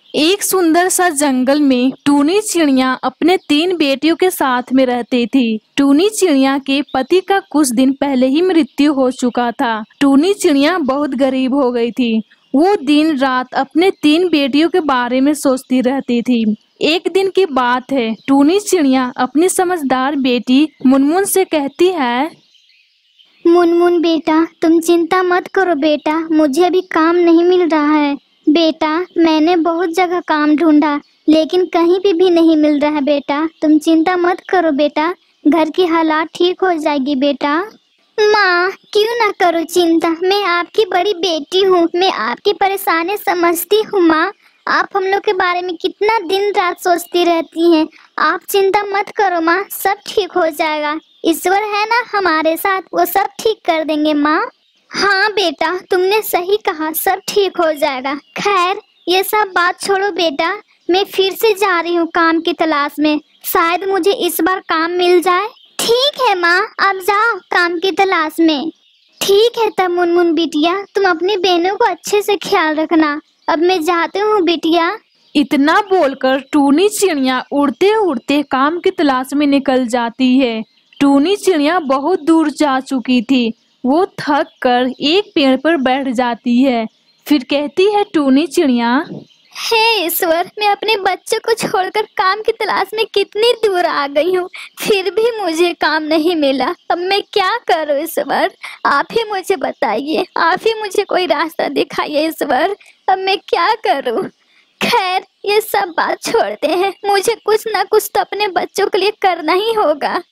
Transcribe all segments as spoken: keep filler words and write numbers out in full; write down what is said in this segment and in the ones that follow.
एक सुंदर सा जंगल में टूनी चिड़िया अपने तीन बेटियों के साथ में रहती थी। टूनी चिड़िया के पति का कुछ दिन पहले ही मृत्यु हो चुका था। टूनी चिड़िया बहुत गरीब हो गई थी। वो दिन रात अपने तीन बेटियों के बारे में सोचती रहती थी। एक दिन की बात है, टूनी चिड़िया अपनी समझदार बेटी मुनमुन से कहती है, मुनमुन बेटा, तुम चिंता मत करो बेटा, मुझे अभी काम नहीं मिल रहा है। बेटा, मैंने बहुत जगह काम ढूंढा लेकिन कहीं भी भी नहीं मिल रहा है। बेटा, तुम चिंता मत करो बेटा, घर की हालात ठीक हो जाएगी बेटा। माँ, क्यों ना करो चिंता, मैं आपकी बड़ी बेटी हूँ, मैं आपकी परेशानी समझती हूँ। माँ, आप हम लोग के बारे में कितना दिन रात सोचती रहती हैं। आप चिंता मत करो माँ, सब ठीक हो जाएगा। ईश्वर है ना हमारे साथ, वो सब ठीक कर देंगे माँ। हाँ बेटा, तुमने सही कहा, सब ठीक हो जाएगा। खैर, ये सब बात छोड़ो बेटा, मैं फिर से जा रही हूँ काम की तलाश में, शायद मुझे इस बार काम मिल जाए। ठीक है माँ, अब जाओ काम की तलाश में। ठीक है तब मुनमुन बिटिया, तुम अपनी बहनों को अच्छे से ख्याल रखना। अब मैं जाती हूँ बिटिया। इतना बोलकर टूनी चिड़िया उड़ते उड़ते काम की तलाश में निकल जाती है। टूनी चिड़िया बहुत दूर जा चुकी थी। वो थक कर एक पेड़ पर बैठ जाती है। फिर कहती है टूनी चिड़िया, हे ईश्वर, मैं अपने बच्चों को छोड़कर काम की तलाश में कितनी दूर आ गई हूँ, फिर भी मुझे काम नहीं मिला। अब मैं क्या करूँ ईश्वर, आप ही मुझे बताइए, आप ही मुझे कोई रास्ता दिखाइए ईश्वर, अब मैं क्या करूँ। खैर, ये सब बात छोड़ते हैं, मुझे कुछ ना कुछ तो अपने बच्चों के लिए करना ही होगा।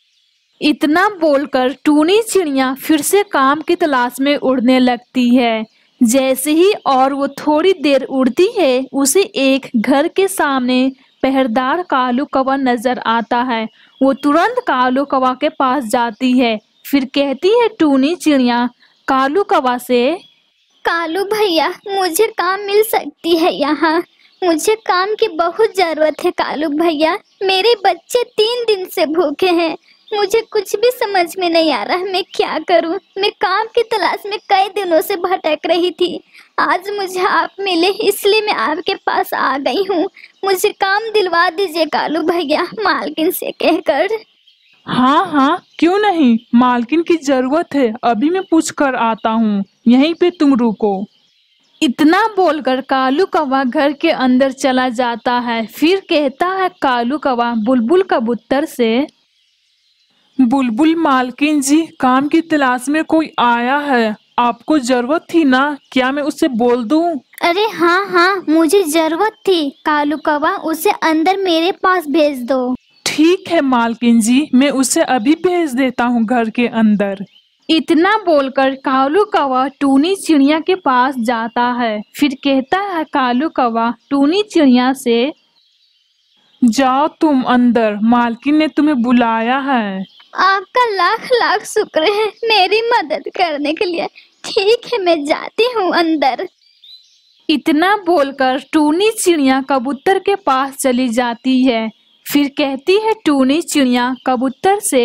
इतना बोलकर टूनी चिड़िया फिर से काम की तलाश में उड़ने लगती है। जैसे ही और वो थोड़ी देर उड़ती है, उसे एक घर के सामने पहरेदार कालू कौवा नजर आता है। वो तुरंत कालू कौवा के पास जाती है। फिर कहती है टूनी चिड़िया कालू कौवा से, कालू भैया, मुझे काम मिल सकती है यहाँ, मुझे काम की बहुत जरूरत है। कालू भैया, मेरे बच्चे तीन दिन से भूखे हैं, मुझे कुछ भी समझ में नहीं आ रहा, मैं क्या करूं। मैं काम की तलाश में कई दिनों से भटक रही थी, आज मुझे आप मिले इसलिए मैं आपके पास आ गई हूं। मुझे काम दिलवा दीजिए कालू भैया, मालकिन से कहकर। हाँ हाँ, क्यों नहीं, मालकिन की जरूरत है, अभी मैं पूछ कर आता हूँ, यहीं पे तुम रुको। इतना बोलकर कालू कौवा घर के अंदर चला जाता है। फिर कहता है कालू कौवा बुलबुल कबूतर से, बुलबुल मालकिन जी, काम की तलाश में कोई आया है, आपको जरूरत थी ना, क्या मैं उससे बोल दूं? अरे हाँ हाँ, मुझे जरूरत थी कालू कौवा, उसे अंदर मेरे पास भेज दो। ठीक है मालकिन जी, मैं उसे अभी भेज देता हूँ घर के अंदर। इतना बोलकर कालू कौवा टूनी चिड़िया के पास जाता है। फिर कहता है कालू कौवा टूनी चिड़िया से, जाओ तुम अंदर, मालकिन ने तुम्हें बुलाया है। आपका लाख लाख शुक्र है मेरी मदद करने के लिए। ठीक है, मैं जाती हूँ अंदर। इतना बोलकर टूनी चिड़िया कबूतर के पास चली जाती है। फिर कहती है टूनी चिड़िया कबूतर से,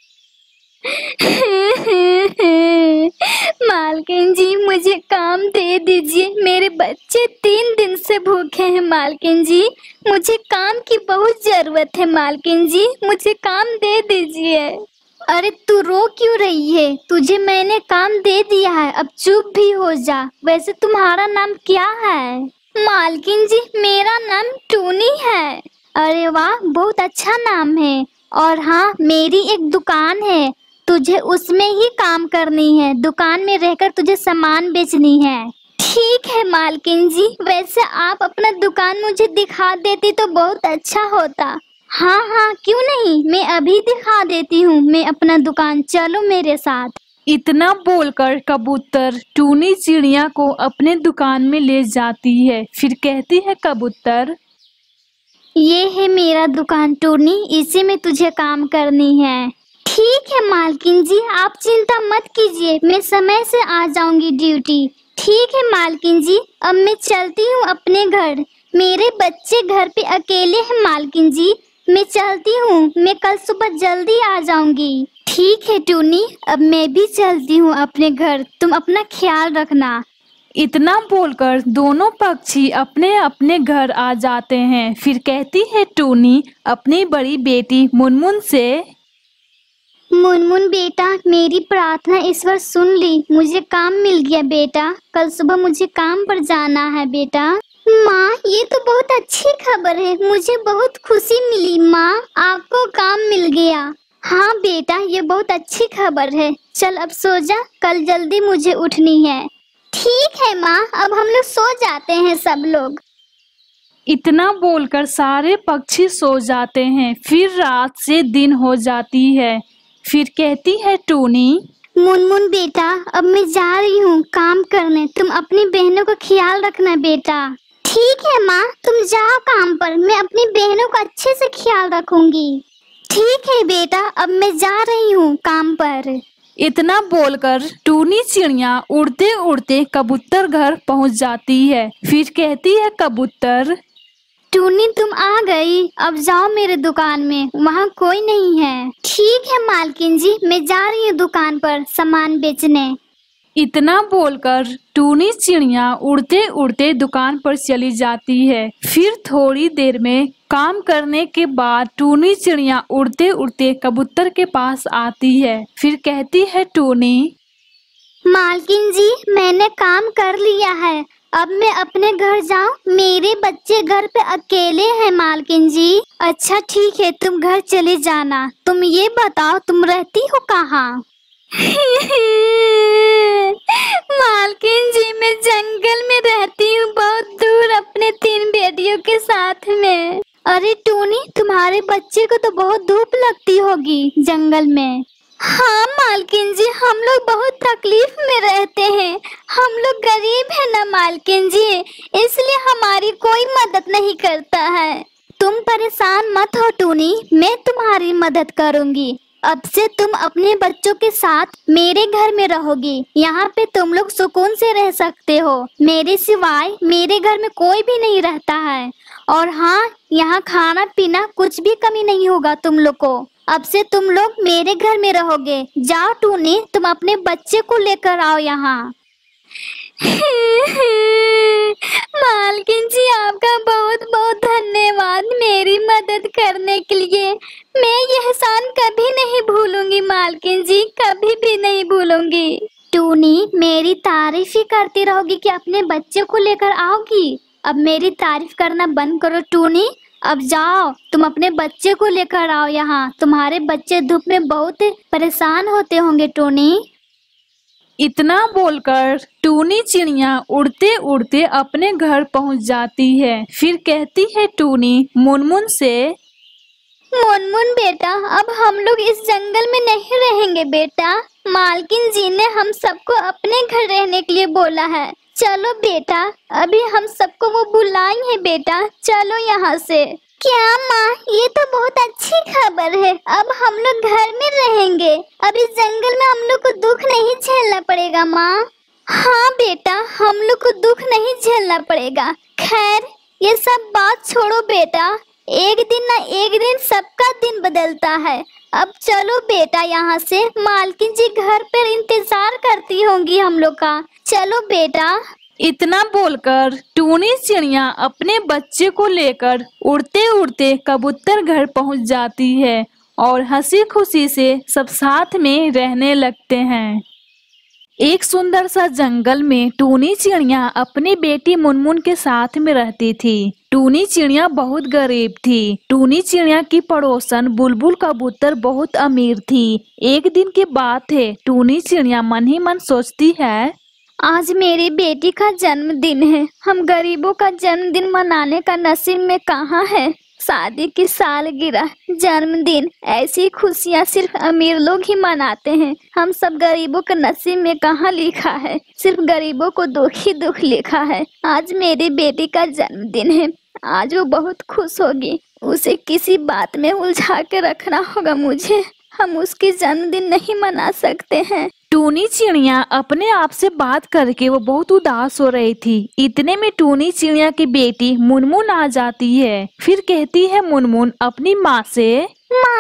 मालकिन जी, मुझे काम दे दीजिए, मेरे बच्चे तीन दिन से भूखे हैं। मालकिन जी, मुझे काम की बहुत जरूरत है। मालकिन जी, मुझे काम दे दीजिए। अरे तू रो क्यों रही है, तुझे मैंने काम दे दिया है, अब चुप भी हो जा। वैसे तुम्हारा नाम क्या है? मालकिन जी, मेरा नाम टूनी है। अरे वाह, बहुत अच्छा नाम है। और हाँ, मेरी एक दुकान है, तुझे उसमें ही काम करनी है, दुकान में रहकर तुझे सामान बेचनी है। ठीक है मालकिन जी, वैसे आप अपना दुकान मुझे दिखा देती तो बहुत अच्छा होता। हाँ हाँ, क्यों नहीं, मैं अभी दिखा देती हूँ मैं अपना दुकान, चलो मेरे साथ। इतना बोलकर कबूतर टूनी चिड़िया को अपने दुकान में ले जाती है। फिर कहती है कबूतर, ये है मेरा दुकान टूनी, इसी में तुझे काम करनी है। ठीक है मालकिन जी, आप चिंता मत कीजिए, मैं समय से आ जाऊंगी ड्यूटी। ठीक है मालकिन जी, अब मैं चलती हूँ अपने घर, मेरे बच्चे घर पे अकेले हैं। मालकिन जी, मैं चलती हूँ, मैं कल सुबह जल्दी आ जाऊंगी। ठीक है टूनी, अब मैं भी चलती हूँ अपने घर, तुम अपना ख्याल रखना। इतना बोलकर दोनों पक्षी अपने अपने घर आ जाते हैं। फिर कहती है टूनी अपनी बड़ी बेटी मुनमुन से, मुनमुन बेटा, मेरी प्रार्थना ईश्वर सुन ली, मुझे काम मिल गया बेटा। कल सुबह मुझे काम पर जाना है बेटा। माँ, ये तो बहुत अच्छी खबर है, मुझे बहुत खुशी मिली। माँ, आपको काम मिल गया। हाँ बेटा, ये बहुत अच्छी खबर है। चल अब सो जा, कल जल्दी मुझे उठनी है। ठीक है माँ, अब हम लोग सो जाते हैं सब लोग। इतना बोलकर सारे पक्षी सो जाते हैं। फिर रात से दिन हो जाती है। फिर कहती है टूनी, मुनमुन बेटा, अब मैं जा रही हूँ काम करने, तुम अपनी बहनों का ख्याल रखना बेटा। ठीक है माँ, तुम जाओ काम पर, मैं अपनी बहनों का अच्छे से ख्याल रखूंगी। ठीक है बेटा, अब मैं जा रही हूँ काम पर। इतना बोलकर टूनी चिड़िया उड़ते उड़ते कबूतर घर पहुंच जाती है। फिर कहती है कबूतर, टूनी तुम आ गई, अब जाओ मेरे दुकान में, वहाँ कोई नहीं है। ठीक है मालकिन जी, मैं जा रही हूँ दुकान पर सामान बेचने। इतना बोलकर टूनी चिड़िया उड़ते उड़ते दुकान पर चली जाती है। फिर थोड़ी देर में काम करने के बाद टूनी चिड़िया उड़ते उड़ते कबूतर के पास आती है। फिर कहती है टूनी, मालकिन जी, मैंने काम कर लिया है, अब मैं अपने घर जाऊं? मेरे बच्चे घर पे अकेले हैं मालकिन जी। अच्छा ठीक है, तुम घर चले जाना। तुम ये बताओ, तुम रहती हो कहाँ? मालकिन जी, मैं जंगल में रहती हूँ, बहुत दूर अपने तीन बेटियों के साथ में। अरे टूनी, तुम्हारे बच्चे को तो बहुत धूप लगती होगी जंगल में। हाँ मालकिन जी, हम लोग बहुत तकलीफ में रहते हैं, हम लोग गरीब हैं ना मालकिन जी, इसलिए हमारी कोई मदद नहीं करता है। तुम परेशान मत हो टूनी, मैं तुम्हारी मदद करूंगी। अब से तुम अपने बच्चों के साथ मेरे घर में रहोगी, यहाँ पे तुम लोग सुकून से रह सकते हो। मेरे सिवाय मेरे घर में कोई भी नहीं रहता है। और हाँ, यहाँ खाना पीना कुछ भी कमी नहीं होगा तुम लोग को। अब से तुम लोग मेरे घर में रहोगे। जाओ टूनी, तुम अपने बच्चे को लेकर आओ यहाँ। मालकिन जी, आपका बहुत बहुत धन्यवाद मेरी मदद करने के लिए। मैं यह एहसान कभी नहीं भूलूंगी मालकिन जी, कभी भी नहीं भूलूंगी। टूनी, मेरी तारीफ ही करती रहोगी कि अपने बच्चे को लेकर आओगी। अब मेरी तारीफ करना बंद करो टूनी, अब जाओ, तुम अपने बच्चे को लेकर आओ यहाँ। तुम्हारे बच्चे धूप में बहुत परेशान होते होंगे टूनी। इतना बोलकर टूनी चिड़िया उड़ते उड़ते अपने घर पहुंच जाती है। फिर कहती है टूनी मुनमुन से, मुनमुन बेटा, अब हम लोग इस जंगल में नहीं रहेंगे बेटा। मालकिन जी ने हम सबको अपने घर रहने के लिए बोला है। चलो बेटा, अभी हम सबको वो बुलाई है बेटा, चलो यहाँ से। क्या माँ, ये तो बहुत अच्छी खबर है, अब हम लोग घर में रहेंगे। अब इस जंगल में हम लोग को दुख नहीं झेलना पड़ेगा माँ। हाँ बेटा, हम लोग को दुख नहीं झेलना पड़ेगा। खैर, ये सब बात छोड़ो बेटा, एक दिन ना एक दिन सबका दिन बदलता है। अब चलो बेटा यहाँ से, मालकिन जी घर पर इंतजार करती होंगी हम लोग का। चलो बेटा। इतना बोलकर टूनी चिड़िया अपने बच्चे को लेकर उड़ते उड़ते कबूतर घर पहुंच जाती है और हंसी खुशी से सब साथ में रहने लगते हैं। एक सुंदर सा जंगल में टूनी चिड़िया अपनी बेटी मुनमुन के साथ में रहती थी। टूनी चिड़िया बहुत गरीब थी। टूनी चिड़िया की पड़ोसन बुलबुल कबूतर बहुत अमीर थी। एक दिन की बात है, टूनी चिड़िया मन ही मन सोचती है, आज मेरी बेटी का जन्मदिन है, हम गरीबों का जन्मदिन मनाने का नसीब में कहाँ है। शादी की सालगिरह, जन्मदिन, ऐसी खुशियाँ सिर्फ अमीर लोग ही मनाते हैं। हम सब गरीबों के नसीब में कहाँ लिखा है, सिर्फ गरीबों को दुख ही दुख लिखा है। आज मेरी बेटी का जन्मदिन है, आज वो बहुत खुश होगी। उसे किसी बात में उलझा के रखना होगा मुझे, हम उसकी जन्मदिन नहीं मना सकते हैं। टूनी चिड़िया अपने आप से बात करके वो बहुत उदास हो रही थी। इतने में टूनी चिड़िया की बेटी मुनमुन आ जाती है। फिर कहती है मुनमुन अपनी माँ से, माँ,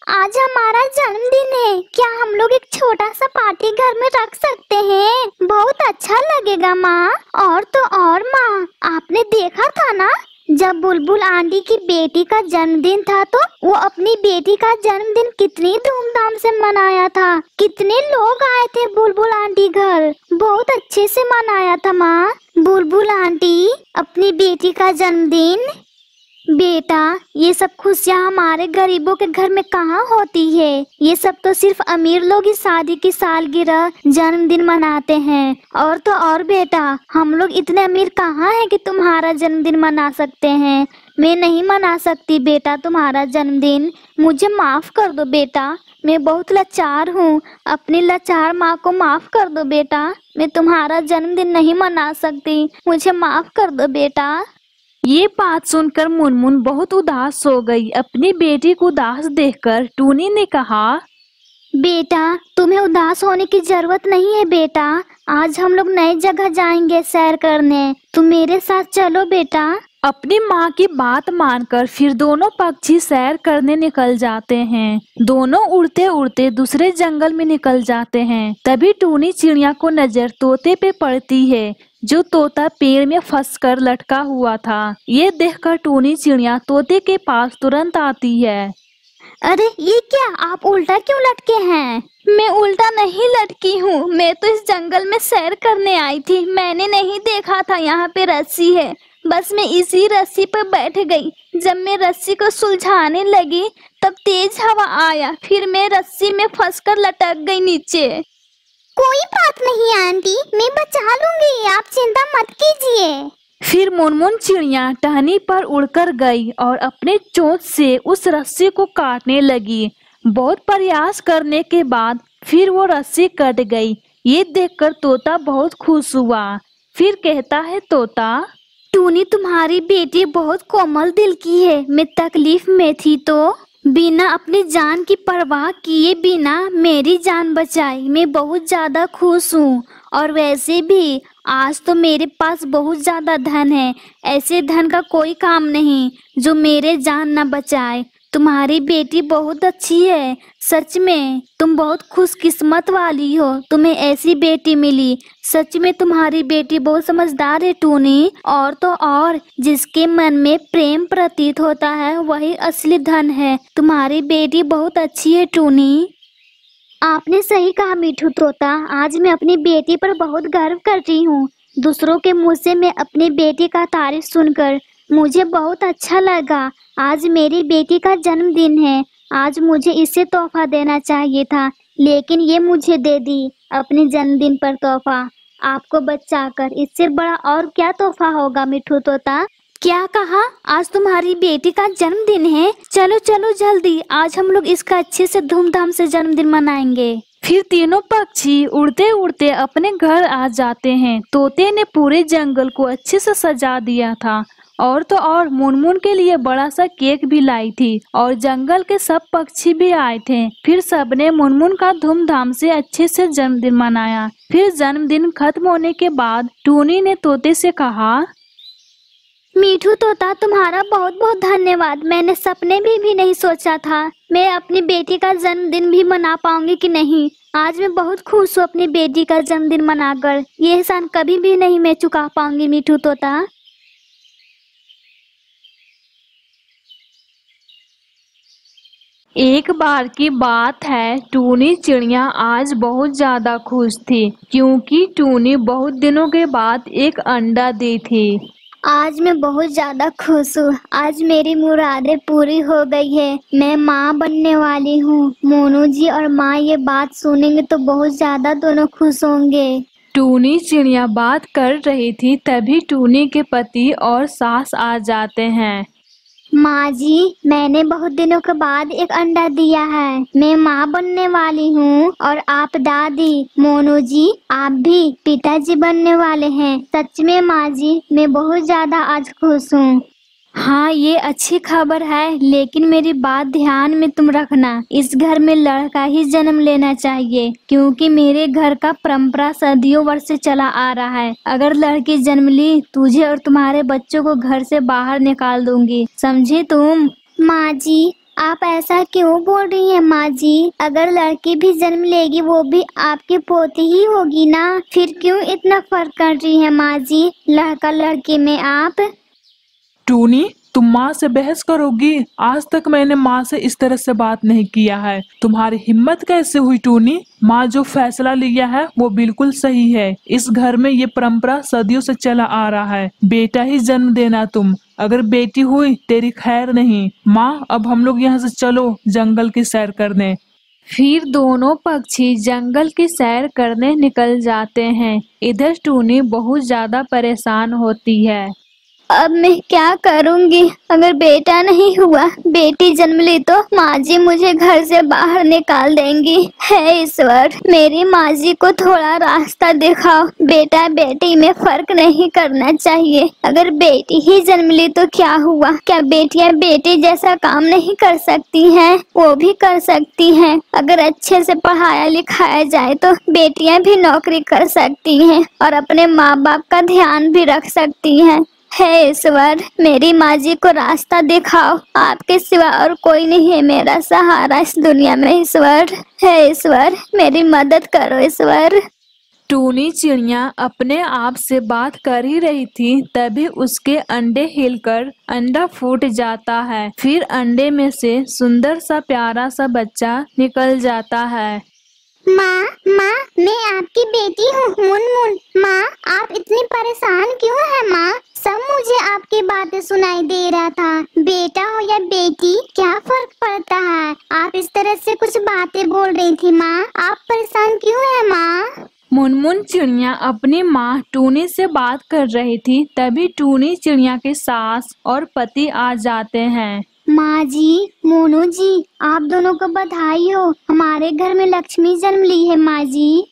आज हमारा जन्मदिन है, क्या हम लोग एक छोटा सा पार्टी घर में रख सकते हैं? बहुत अच्छा लगेगा माँ। और तो और माँ, आपने देखा था ना जब बुलबुल आंटी की बेटी का जन्मदिन था तो वो अपनी बेटी का जन्मदिन कितनी धूमधाम से मनाया था। कितने लोग आए थे बुलबुल आंटी घर, बहुत अच्छे से मनाया था माँ। बुलबुल आंटी अपनी बेटी का जन्मदिन। बेटा, ये सब खुशियाँ हमारे गरीबों के घर में कहाँ होती है। ये सब तो सिर्फ अमीर लोग ही शादी की सालगिरह जन्मदिन मनाते हैं। और तो और बेटा, हम लोग इतने अमीर कहाँ हैं कि तुम्हारा जन्मदिन मना सकते हैं। मैं नहीं मना सकती बेटा तुम्हारा जन्मदिन, मुझे माफ कर दो बेटा। मैं बहुत लाचार हूँ, अपनी लाचार माँ को माफ कर दो बेटा। मैं तुम्हारा जन्मदिन नहीं मना सकती, मुझे माफ कर दो बेटा। ये बात सुनकर मुनमुन बहुत उदास हो गई। अपनी बेटी को उदास देखकर टूनी ने कहा, बेटा तुम्हें उदास होने की जरूरत नहीं है बेटा। आज हम लोग नई जगह जाएंगे सैर करने, तुम मेरे साथ चलो बेटा। अपनी माँ की बात मानकर फिर दोनों पक्षी सैर करने निकल जाते हैं। दोनों उड़ते उड़ते दूसरे जंगल में निकल जाते हैं। तभी टूनी चिड़िया को नजर तोते पे पड़ती है, जो तोता पेड़ में फंसकर लटका हुआ था। ये देखकर टूनी चिड़िया तोते के पास तुरंत आती है। अरे ये क्या, आप उल्टा क्यों लटके हैं? मैं उल्टा नहीं लटकी हूँ, मैं तो इस जंगल में सैर करने आई थी। मैंने नहीं देखा था यहाँ पे रस्सी है, बस मैं इसी रस्सी पर बैठ गई। जब मैं रस्सी को सुलझाने लगी तब तेज हवा आया, फिर मैं रस्सी में फंसकर लटक गई नीचे। कोई बात नहीं आंटी, मैं बचा लूंगी, आप चिंता मत कीजिए। फिर मुनमुन चिड़िया टहनी पर उड़कर गई और अपने चोंच से उस रस्सी को काटने लगी। बहुत प्रयास करने के बाद फिर वो रस्सी कट गई। ये देखकर तोता बहुत खुश हुआ। फिर कहता है तोता, टूनी तुम्हारी बेटी बहुत कोमल दिल की है। मैं तकलीफ में थी तो बिना अपनी जान की परवाह किए बिना मेरी जान बचाई। मैं बहुत ज्यादा खुश हूँ। और वैसे भी आज तो मेरे पास बहुत ज्यादा धन है, ऐसे धन का कोई काम नहीं जो मेरे जान न बचाए। तुम्हारी बेटी बहुत अच्छी है, सच में तुम बहुत खुशकिस्मत वाली हो, तुम्हें ऐसी बेटी मिली। सच में तुम्हारी बेटी बहुत समझदार है टूनी। और तो और जिसके मन में प्रेम प्रतीत होता है वही असली धन है। तुम्हारी बेटी बहुत अच्छी है टूनी। आपने सही कहा मीठू तोता, आज मैं अपनी बेटी पर बहुत गर्व कर रही हूँ। दूसरों के मुँह से मैं अपनी बेटी का तारीफ सुनकर मुझे बहुत अच्छा लगा। आज मेरी बेटी का जन्मदिन है, आज मुझे इसे तोहफा देना चाहिए था, लेकिन ये मुझे दे दी अपने जन्मदिन पर तोहफा। आपको बचाकर इससे बड़ा और क्या तोहफा होगा मिठू तोता। क्या कहा, आज तुम्हारी बेटी का जन्मदिन है? चलो चलो जल्दी, आज हम लोग इसका अच्छे से धूमधाम से जन्मदिन मनाएंगे। फिर तीनों पक्षी उड़ते उड़ते अपने घर आ जाते हैं। तोते ने पूरे जंगल को अच्छे से सजा दिया था और तो और मुनमुन के लिए बड़ा सा केक भी लाई थी और जंगल के सब पक्षी भी आए थे। फिर सबने मुनमुन का धूमधाम से अच्छे से जन्मदिन मनाया। फिर जन्मदिन खत्म होने के बाद टूनी ने तोते से कहा, मीठू तोता तुम्हारा बहुत बहुत धन्यवाद। मैंने सपने में भी नहीं सोचा था मैं अपनी बेटी का जन्मदिन भी मना पाऊंगी कि नहीं। आज मैं बहुत खुश हूँ अपनी बेटी का जन्मदिन मनाकर। ये एहसान कभी भी नहीं मैं चुका पाऊंगी मीठू तोता। एक बार की बात है, टूनी चिड़िया आज बहुत ज्यादा खुश थी क्योंकि टूनी बहुत दिनों के बाद एक अंडा दी थी। आज मैं बहुत ज्यादा खुश हूँ, आज मेरी मुरादें पूरी हो गई है। मैं माँ बनने वाली हूँ। मोनू जी और माँ ये बात सुनेंगे तो बहुत ज्यादा दोनों खुश होंगे। टूनी चिड़िया बात कर रही थी तभी टूनी के पति और सास आ जाते हैं। माँ जी, मैंने बहुत दिनों के बाद एक अंडा दिया है। मैं माँ बनने वाली हूँ और आप दादी। मोनू जी आप भी पिताजी बनने वाले हैं। सच में माँ जी, मैं बहुत ज्यादा आज खुश हूँ। हाँ, ये अच्छी खबर है, लेकिन मेरी बात ध्यान में तुम रखना। इस घर में लड़का ही जन्म लेना चाहिए क्योंकि मेरे घर का परंपरा सदियों वर्ष से चला आ रहा है। अगर लड़की जन्म ली, तुझे और तुम्हारे बच्चों को घर से बाहर निकाल दूंगी, समझे तुम? माँ जी, आप ऐसा क्यों बोल रही हैं माँ जी? अगर लड़की भी जन्म लेगी वो भी आपकी पोती ही होगी ना, फिर क्यों इतना फर्क कर रही हैं माँ जी लड़का लड़की में आप? टूनी, तुम माँ से बहस करोगी? आज तक मैंने माँ से इस तरह से बात नहीं किया है। तुम्हारी हिम्मत कैसे हुई टूनी? माँ जो फैसला लिया है वो बिल्कुल सही है। इस घर में ये परंपरा सदियों से चला आ रहा है, बेटा ही जन्म देना। तुम अगर बेटी हुई तेरी खैर नहीं। माँ, अब हम लोग यहाँ से चलो जंगल की सैर करने। फिर दोनों पक्षी जंगल की सैर करने निकल जाते हैं। इधर टूनी बहुत ज्यादा परेशान होती है। अब मैं क्या करूंगी? अगर बेटा नहीं हुआ, बेटी जन्म ली तो माँ जी मुझे घर से बाहर निकाल देंगी। हे ईश्वर, मेरी माँ जी को थोड़ा रास्ता दिखाओ। बेटा बेटी में फर्क नहीं करना चाहिए। अगर बेटी ही जन्म ली तो क्या हुआ? क्या बेटियाँ बेटी जैसा काम नहीं कर सकती हैं? वो भी कर सकती हैं। अगर अच्छे से पढ़ाया लिखाया जाए तो बेटियाँ भी नौकरी कर सकती हैं और अपने माँ बाप का ध्यान भी रख सकती हैं। हे ईश्वर, मेरी माँ जी को रास्ता दिखाओ। आपके सिवा और कोई नहीं है मेरा सहारा इस दुनिया में ईश्वर। हे ईश्वर, मेरी मदद करो ईश्वर। टूनी चिड़िया अपने आप से बात कर ही रही थी, तभी उसके अंडे हिलकर अंडा फूट जाता है। फिर अंडे में से सुंदर सा प्यारा सा बच्चा निकल जाता है। माँ, माँ, मैं आपकी बेटी हूँ मुनमुन। माँ, आप इतनी परेशान क्यों हैं माँ? सब मुझे आपकी बातें सुनाई दे रहा था। बेटा हो या बेटी, क्या फर्क पड़ता है? आप इस तरह से कुछ बातें बोल रही थी माँ। आप परेशान क्यों हैं माँ? मुनमुन चिड़िया अपनी माँ टूनी से बात कर रही थी, तभी टूनी चिड़िया के सास और पति आ जाते हैं। माँ जी, मोनू जी, आप दोनों को बधाई हो। हमारे घर में लक्ष्मी जन्म ली है माँ जी।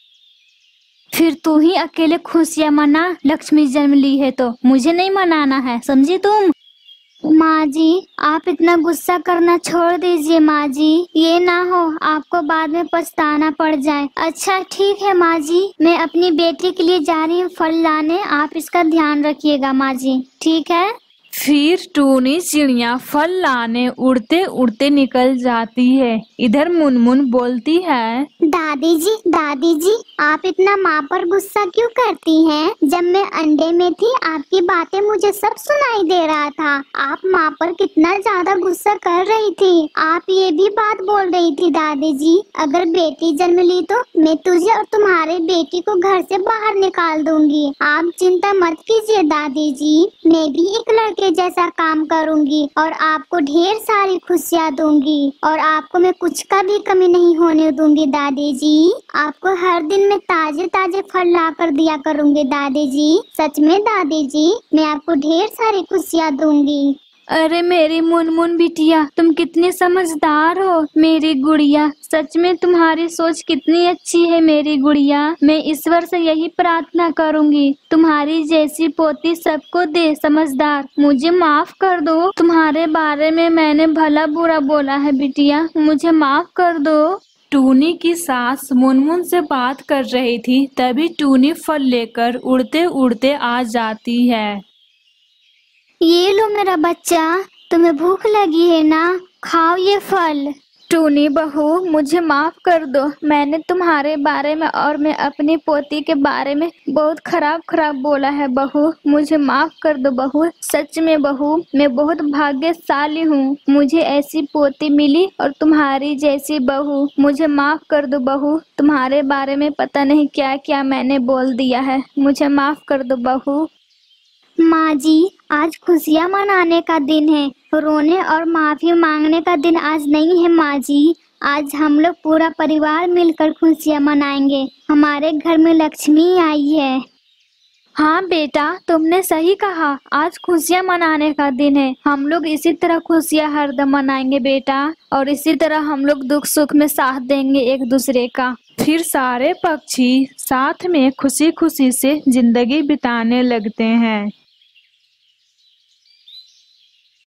फिर तू ही अकेले खुशियाँ मना, लक्ष्मी जन्म ली है तो मुझे नहीं मनाना है, समझी तुम? माँ जी, आप इतना गुस्सा करना छोड़ दीजिए माँ जी। ये ना हो आपको बाद में पछताना पड़ जाए। अच्छा ठीक है माँ जी, मैं अपनी बेटी के लिए जा रही हूँ फल लाने। आप इसका ध्यान रखिएगा माँ जी, ठीक है? फिर टूनी चिड़िया फल लाने उड़ते उड़ते निकल जाती है। इधर मुनमुन बोलती है, दादी जी, दादी जी, आप इतना माँ पर गुस्सा क्यों करती हैं? जब मैं अंडे में थी आपकी बातें मुझे सब सुनाई दे रहा था। आप माँ पर कितना ज्यादा गुस्सा कर रही थी। आप ये भी बात बोल रही थी दादी जी, अगर बेटी जन्म ली तो मैं तुझे और तुम्हारे बेटी को घर से बाहर निकाल दूंगी। आप चिंता मत कीजिए दादी जी, मैं भी एक लड़के जैसा काम करूंगी और आपको ढेर सारी खुशियाँ दूंगी और आपको मैं कुछ का भी कमी नहीं होने दूंगी दादी जी। आपको हर दिन मैं ताजे ताजे फल ला कर दिया करूंगी दादी जी। सच में दादी जी, मैं आपको ढेर सारी खुशियाँ दूंगी। अरे मेरी मुनमुन बिटिया, तुम कितनी समझदार हो मेरी गुड़िया। सच में तुम्हारी सोच कितनी अच्छी है मेरी गुड़िया। मैं ईश्वर से यही प्रार्थना करूंगी तुम्हारी जैसी पोती सबको दे समझदार। मुझे माफ कर दो, तुम्हारे बारे में मैंने भला बुरा बोला है बिटिया, मुझे माफ कर दो। टूनी की सास मुनमुन से बात कर रही थी, तभी टूनी फल लेकर उड़ते उड़ते आ जाती है। ये लो मेरा बच्चा, तुम्हें भूख लगी है ना, खाओ ये फल। टूनी बहू, मुझे माफ कर दो। मैंने तुम्हारे बारे में और मैं अपनी पोती के बारे में बहुत खराब खराब बोला है बहू, मुझे माफ कर दो बहू। सच में बहू, मैं बहुत भाग्यशाली हूँ, मुझे ऐसी पोती मिली और तुम्हारी जैसी बहू। मुझे माफ कर दो बहू, तुम्हारे बारे में पता नहीं क्या क्या मैंने बोल दिया है, मुझे माफ कर दो बहू। माँ जी, आज खुशियाँ मनाने का दिन है, रोने और माफी मांगने का दिन आज नहीं है माँ जी। आज हम लोग पूरा परिवार मिलकर खुशियाँ मनाएंगे। हमारे घर में लक्ष्मी आई है। हाँ बेटा, तुमने सही कहा, आज खुशियाँ मनाने का दिन है। हम लोग इसी तरह खुशियाँ हरदम मनाएंगे बेटा, और इसी तरह हम लोग दुख सुख में साथ देंगे एक दूसरे का। फिर सारे पक्षी साथ में खुशी खुशी से जिंदगी बिताने लगते हैं।